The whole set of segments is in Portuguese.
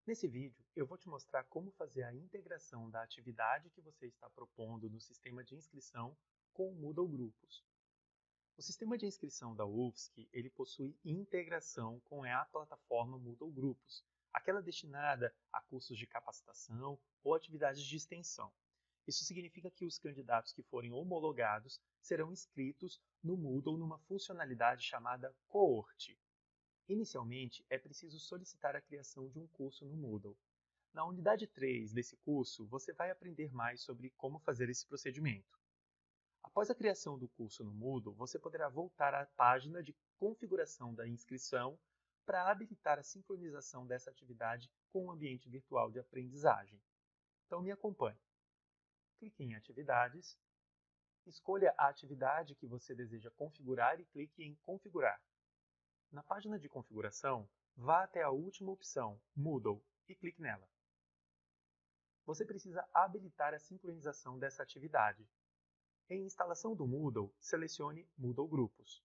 Nesse vídeo, eu vou te mostrar como fazer a integração da atividade que você está propondo no sistema de inscrição com o Moodle Grupos. O sistema de inscrição da UFSC, ele possui integração com a plataforma Moodle Grupos, aquela destinada a cursos de capacitação ou atividades de extensão. Isso significa que os candidatos que forem homologados serão inscritos no Moodle numa funcionalidade chamada Coorte. Inicialmente, é preciso solicitar a criação de um curso no Moodle. Na unidade 3 desse curso, você vai aprender mais sobre como fazer esse procedimento. Após a criação do curso no Moodle, você poderá voltar à página de configuração da inscrição para habilitar a sincronização dessa atividade com o ambiente virtual de aprendizagem. Então, me acompanhe. Clique em Atividades, escolha a atividade que você deseja configurar e clique em Configurar. Na página de configuração, vá até a última opção, Moodle, e clique nela. Você precisa habilitar a sincronização dessa atividade. Em Instalação do Moodle, selecione Moodle Grupos.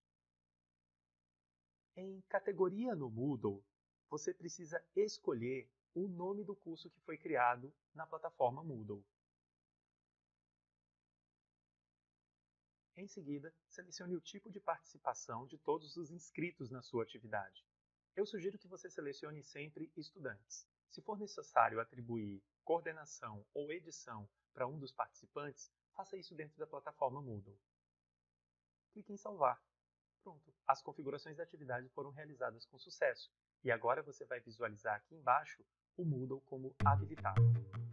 Em Categoria no Moodle, você precisa escolher o nome do curso que foi criado na plataforma Moodle. Em seguida, selecione o tipo de participação de todos os inscritos na sua atividade. Eu sugiro que você selecione sempre estudantes. Se for necessário atribuir coordenação ou edição para um dos participantes, faça isso dentro da plataforma Moodle. Clique em Salvar. Pronto, as configurações da atividade foram realizadas com sucesso e agora você vai visualizar aqui embaixo o Moodle como habilitado.